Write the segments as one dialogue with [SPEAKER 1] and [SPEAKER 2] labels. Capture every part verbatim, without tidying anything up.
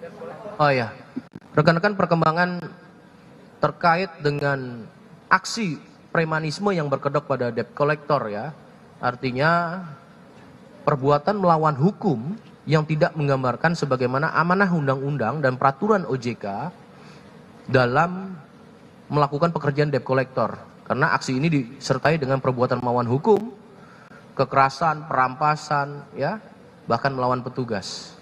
[SPEAKER 1] Oh ya, rekan-rekan, perkembangan terkait dengan aksi premanisme yang berkedok pada debt collector ya. Artinya perbuatan melawan hukum yang tidak menggambarkan sebagaimana amanah undang-undang dan peraturan O J K dalam melakukan pekerjaan debt collector. Karena aksi ini disertai dengan perbuatan melawan hukum, kekerasan, perampasan, ya, bahkan melawan petugas.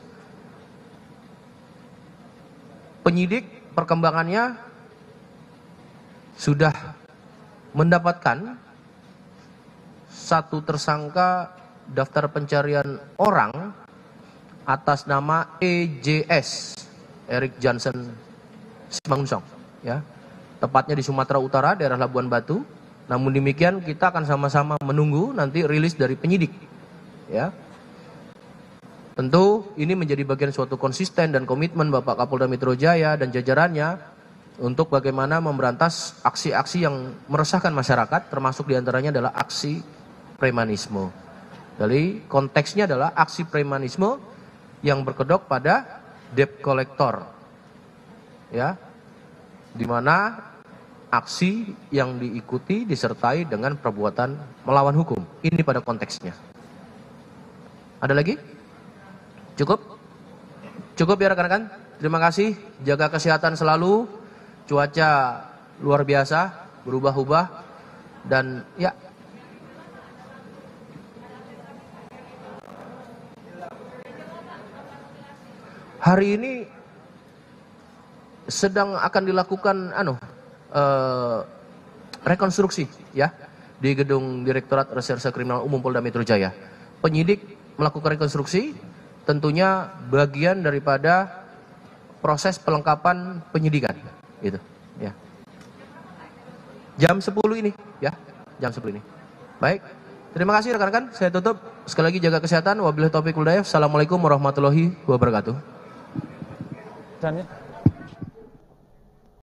[SPEAKER 1] Penyidik perkembangannya sudah mendapatkan satu tersangka daftar pencarian orang atas nama E J S, Erik Johnson Simangunsong, ya, tepatnya di Sumatera Utara, daerah Labuan Batu. Namun demikian kita akan sama-sama menunggu nanti rilis dari penyidik, ya. Tentu ini menjadi bagian suatu konsisten dan komitmen Bapak Kapolda Metro Jaya dan jajarannya untuk bagaimana memberantas aksi-aksi yang meresahkan masyarakat, termasuk diantaranya adalah aksi premanisme. Jadi konteksnya adalah aksi premanisme yang berkedok pada debt collector, ya, di mana aksi yang diikuti disertai dengan perbuatan melawan hukum. Ini pada konteksnya. Ada lagi? Cukup? Cukup ya rekan-rekan? Terima kasih, jaga kesehatan selalu, cuaca luar biasa, berubah-ubah, dan ya. Hari ini sedang akan dilakukan anu, eh, rekonstruksi ya di gedung Direktorat Reserse Kriminal Umum Polda Metro Jaya. Penyidik melakukan rekonstruksi, tentunya bagian daripada proses pelengkapan penyidikan, gitu, ya. Jam sepuluh ini, ya, jam sepuluh ini. Baik, terima kasih rekan-rekan. Saya tutup. Sekali lagi jaga kesehatan. Wabillahi taufiq wal hidayah. Assalamualaikum warahmatullahi wabarakatuh.